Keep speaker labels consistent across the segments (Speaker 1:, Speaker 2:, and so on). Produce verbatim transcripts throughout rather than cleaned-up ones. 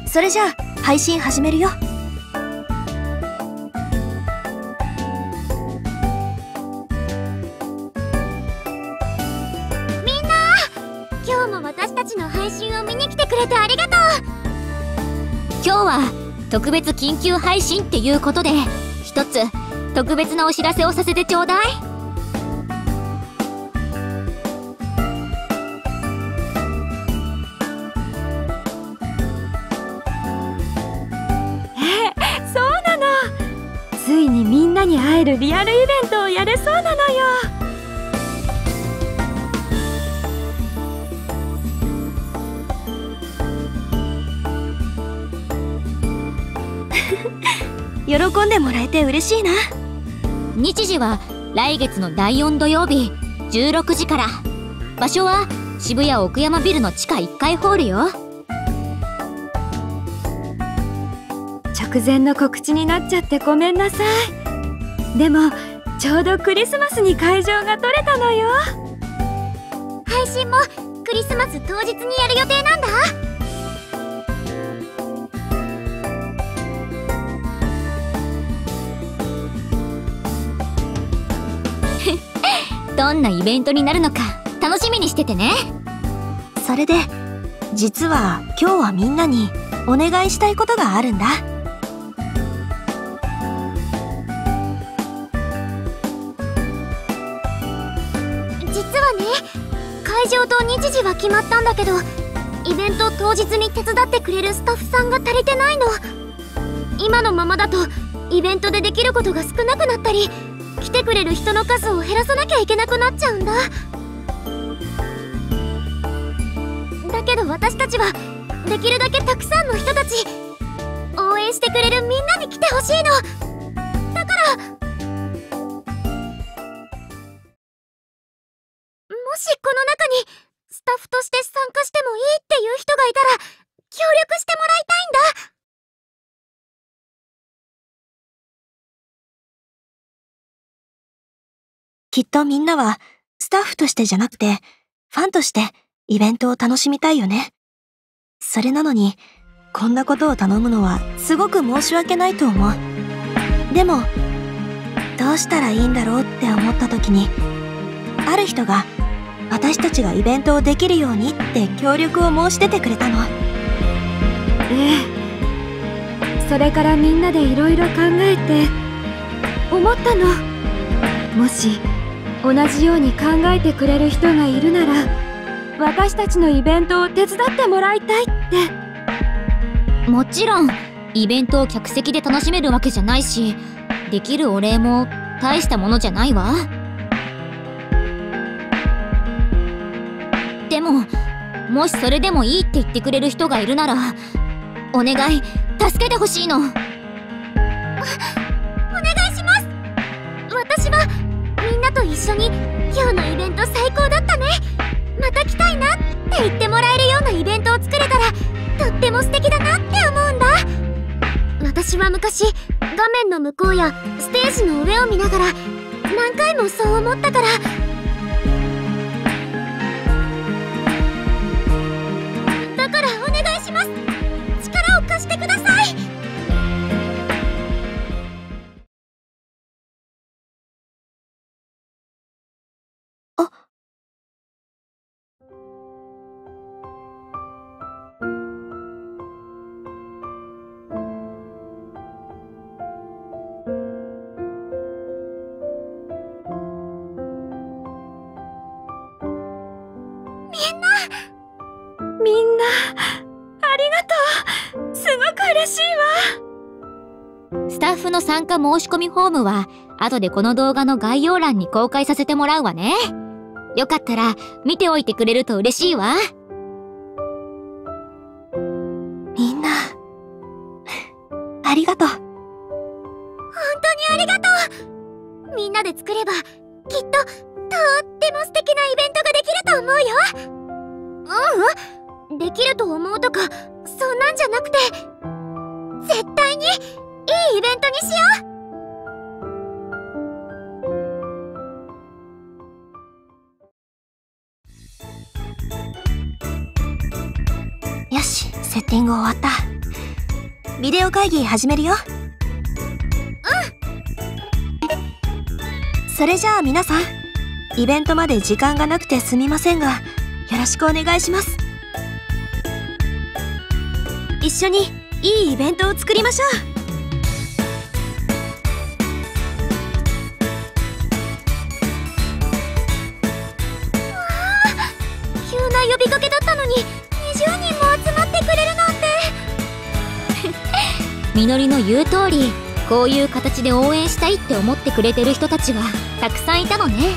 Speaker 1: それじゃあ配信始めるよ。
Speaker 2: みんな、今日も私たちの配信を見に来てくれてありがとう。
Speaker 3: 今日は特別緊急配信っていうことで、一つ特別なお知らせをさせてちょうだい。
Speaker 4: ついにみんなに会えるリアルイベントをやれそうなのよ。
Speaker 1: 喜んでもらえて嬉しいな。
Speaker 3: 日時は来月のだいよん土曜日じゅうろくじから。場所は渋谷奥山ビルの地下いっかいホールよ。
Speaker 4: 直前の告知になっちゃってごめんなさい。でもちょうどクリスマスに会場が取れたのよ。
Speaker 2: 配信もクリスマス当日にやる予定なんだ。
Speaker 3: どんなイベントになるのか楽しみにしててね。
Speaker 1: それで実は今日はみんなにお願いしたいことがあるんだ。
Speaker 2: 会場と日時は決まったんだけど、イベント当日に手伝ってくれるスタッフさんが足りてないの。今のままだとイベントでできることが少なくなったり、来てくれる人の数を減らさなきゃいけなくなっちゃうんだ。だけど私たちはできるだけたくさんの人たち、応援してくれるみんなに来てほしいの。だからもしこの中にスタッフとして参加してもいいっていう人がいたら協力してもらいたいんだ。
Speaker 1: きっとみんなはスタッフとしてじゃなくてファンとしてイベントを楽しみたいよね。それなのにこんなことを頼むのはすごく申し訳ないと思う。でもどうしたらいいんだろうって思った時に、ある人が私たちがイベントをできるようにって協力を申し出てくれたの。
Speaker 4: ええ、それからみんなでいろいろ考えて思ったの。もし同じように考えてくれる人がいるなら、私たちのイベントを手伝ってもらいたいって。
Speaker 3: もちろんイベントを客席で楽しめるわけじゃないし、できるお礼も大したものじゃないわ。でももしそれでもいいって言ってくれる人がいるなら、お願い助けてほしいの。お願い
Speaker 2: します。私はみんなと一緒に今日のイベント最高だったね、また来たいなって言ってもらえるようなイベントを作れたらとっても素敵だなって思うんだ。私は昔画面の向こうやステージの上を見ながら何回もそう思ったから。だからお願いします。力を貸してください。
Speaker 1: あ、
Speaker 4: みんなありがとう。すごく嬉しいわ。
Speaker 3: スタッフの参加申し込みフォームは後でこの動画の概要欄に公開させてもらうわね。よかったら見ておいてくれると嬉しいわ。
Speaker 1: みんなありがとう。
Speaker 2: 本当にありがとう。みんなで作ればきっととっても素敵なイベントができると思うよ。ううん、できると思うとかそんなんじゃなくて、絶対にいいイベントにしよ
Speaker 1: う。よし、セッティング終わった。 ビデオ会議始めるよ。うん。それじゃあ皆さん、イベントまで時間がなくてすみませんが、よろしくお願いします。一緒にいいイベントを作りましょう。
Speaker 2: 急な呼びかけだったのににじゅうにんも集まってくれるなんて。
Speaker 3: みのりの言う通り、こういう形で応援したいって思ってくれてる人たちがたくさんいたのね。
Speaker 4: ね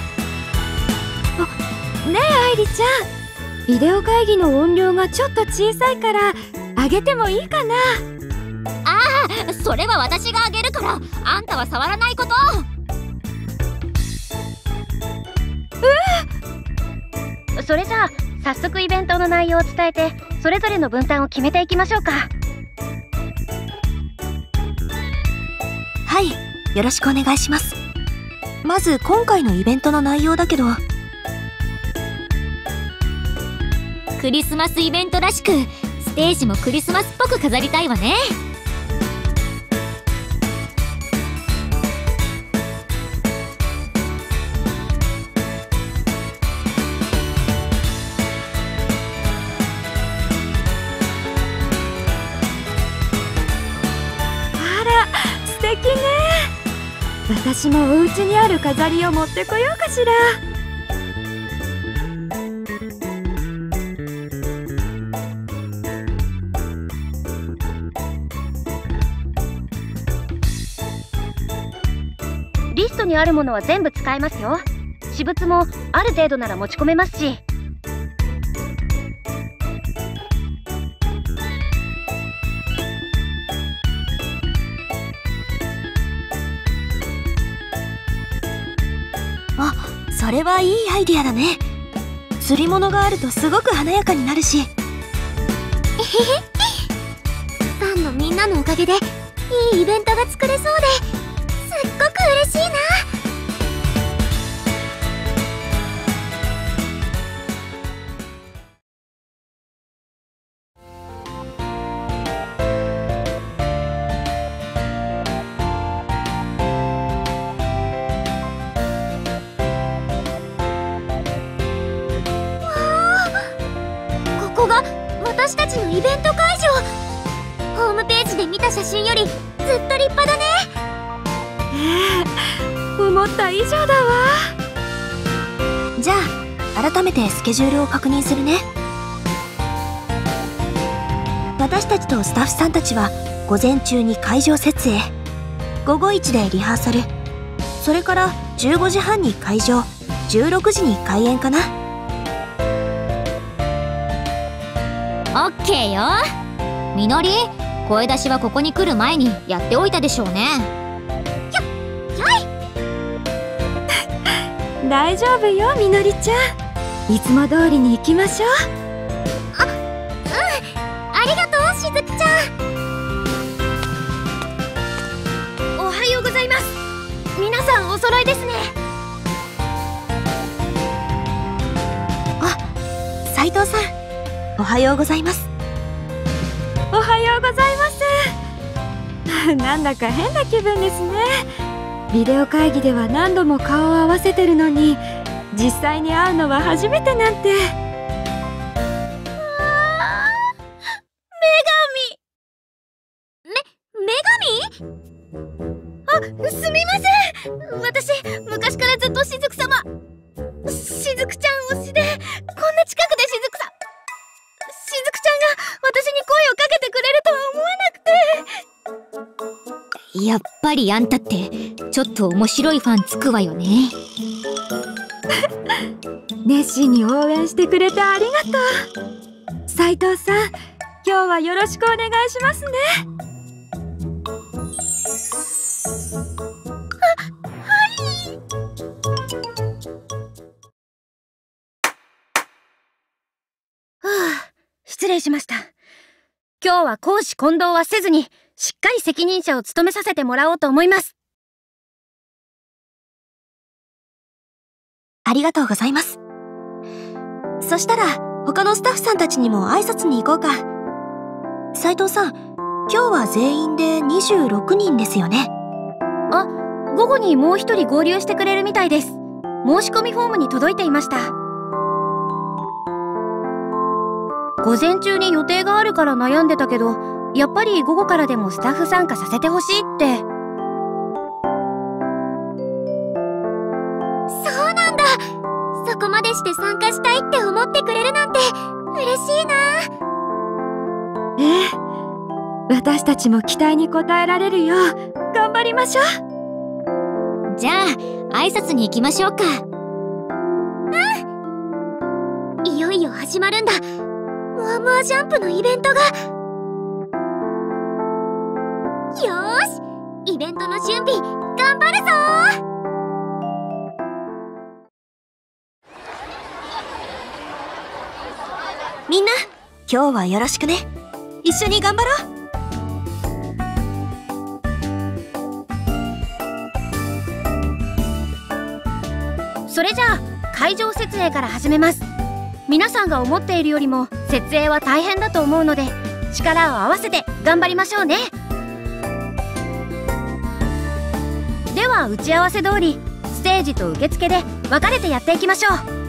Speaker 4: え愛梨ちゃん、ビデオ会議の音量がちょっと小さいから上げてもいいかな。
Speaker 3: ああ、それは私があげるから、あんたは触らないこと。
Speaker 5: うん。それじゃあ早速イベントの内容を伝えて、それぞれの分担を決めていきましょうか。
Speaker 1: はい、よろしくお願いします。まず今回のイベントの内容だけど、
Speaker 3: クリスマスイベントらしく、ステージもクリスマスっぽく飾りたいわね。
Speaker 4: あら、素敵ね。私もお家にある飾りを持ってこようかしら。
Speaker 5: リストにあるものは全部使えますよ。私物もある程度なら持ち込めますし。
Speaker 1: あ、それはいいアイディアだね。釣り物があるとすごく華やかになるし。えへへ。
Speaker 2: ファンのみんなのおかげでいいイベントが作れそうで、すっごく嬉しいな。ここが私たちのイベント会場。ホームページで見た写真よりずっと立派だね。
Speaker 4: ええ、思った以上だわ。
Speaker 1: じゃあ改めてスケジュールを確認するね。私たちとスタッフさんたちは午前中に会場設営、午後いちでリハーサル、それからじゅうごじはんに会場、じゅうろくじに開演かな。
Speaker 3: オッケーよ。みのり、声出しはここに来る前にやっておいたでしょうね。
Speaker 4: 大丈夫よ、みのりちゃん。いつも通りに行きましょう。
Speaker 2: あ、うん、ありがとうしずくちゃん。
Speaker 5: おはようございます。皆さんお揃いですね。
Speaker 1: あ、斉藤さん、おはようございます。
Speaker 4: おはようございます。なんだか変な気分ですね。ビデオ会議では何度も顔を合わせてるのに、実際に会うのは初めてなんて。
Speaker 5: すみません。私昔からずっとしずく様、しずくちゃん推しで、こんな近くでしずくさしずくちゃんが私に声をかけてくれるとは思わなくて。
Speaker 3: やっぱりあんたってちょっと面白いファンつくわよね。
Speaker 4: 熱心に応援してくれてありがとう。斉藤さん、今日はよろしくお願いしますね。
Speaker 5: 失礼しました。今日は公私混同はせずに、しっかり責任者を務めさせてもらおうと思います。
Speaker 1: ありがとうございます。そしたら他のスタッフさんたちにも挨拶に行こうか。斉藤さん、 今日は全員でにじゅうろくにんですよね。
Speaker 5: あ、午後にもう一人合流してくれるみたいです。申し込みフォームに届いていました。午前中に予定があるから悩んでたけど、やっぱり午後からでもスタッフ参加させてほしいって。
Speaker 2: そうなんだ。そこまでして参加したいって思ってくれるなんて嬉しいな。
Speaker 4: ええ、私たちも期待に応えられるよう頑張りましょう。
Speaker 3: じゃあ挨拶に行きましょうか。
Speaker 2: うん。いよいよ始まるんだ。モアモアジャンプのイベントが。よーし、イベントの準備頑張るぞー。
Speaker 1: みんな、今日はよろしくね。一緒に頑張ろ
Speaker 5: う。それじゃあ会場設営から始めます。皆さんが思っているよりも設営は大変だと思うので、力を合わせて頑張りましょうね。では打ち合わせ通りステージと受付で分かれてやっていきましょう。